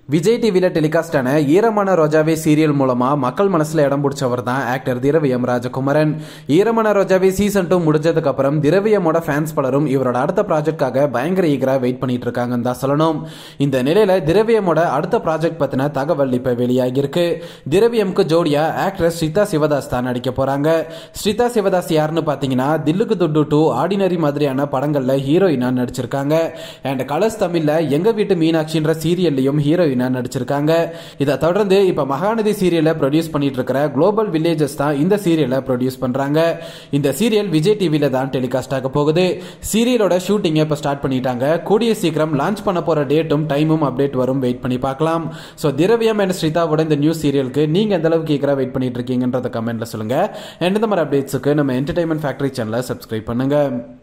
விஜய் டிவில டெலிகாஸ்ட் ஆன ஈரமான ரோஜாவே சீரியல் மூலமா மக்கள் மனசுல இடம் பிடிச்சவர் தான் ஆக்டர் திரவியம் ராஜகுமரன். ஈரமான ரோஜாவே சீசன் 2 முடிஞ்சதுக்கு அப்புறம் திரவியமோட ஃபேன்ஸ் பலரும் இவரோட அடுத்த ப்ராஜெக்ட்காக பயங்கர ஈகரா வெயிட் பண்ணிட்டு இருக்காங்கன்னு தான் சொல்லணும். இந்த நிலையில திரவியமோட அடுத்த ப்ராஜெக்ட் பத்தின தகவல் இப்ப வெளியாகி இருக்கு. திரவியம்க்கு ஜோடியா ஆக்ட்ரஸ் ஸ்ரிதா சிவதாஸ் தான் நடிக்க போறாங்க. ஸ்ரிதா சிவதாஸ் யாருன்னு பாத்தீங்கன்னா தில்லுக்கு துட்டு 2, ஆர்டினரி மாதிரியான படங்கள்ல ஹீரோயினா நடிச்சிருக்காங்க. அண்ட் கலர்ஸ் தமிழ்ல எங்க வீட்டு மீனாட்சின்ற சீரியல்லையும் ஹீரோயின் நடிச்சிருக்காங்க. இதை தொடர்ந்து இப்ப மகாநதி சீரியலை ப்ரொடியூஸ் பண்ணிட்டு இருக்கிற குளோபல் வில்லேஜஸ் தான் இந்த சீரியலை ப்ரொடியூஸ் பண்றாங்க. இந்த சீரியல் விஜய் டிவில தான் டெலிகாஸ்ட் ஆக போகுது. சீரியலோட ஷூட்டிங் இப்ப ஸ்டார்ட் பண்ணிட்டாங்க. கூடிய சீக்கிரம் லான்ச் பண்ண போற டேட்டும் டைமும் அப்டேட் வரும். வெயிட் பண்ணி பார்க்கலாம். சோ திரவியம் அண்ட் ஸ்ரிதாவோட இந்த நியூ சீரியலுக்கு நீங்க எந்த அளவுக்கு ஈகரா வெயிட் பண்ணிட்டு இருக்கீங்கன்றத கமெண்ட்ல சொல்லுங்க. அண்ட் இந்த மாதிரி அப்டேட்ஸ்க்கு நம்ம என்டர்டைன்மெண்ட் ஃபேக்டரி சேனலை சப்ஸ்கிரைப் பண்ணுங்க.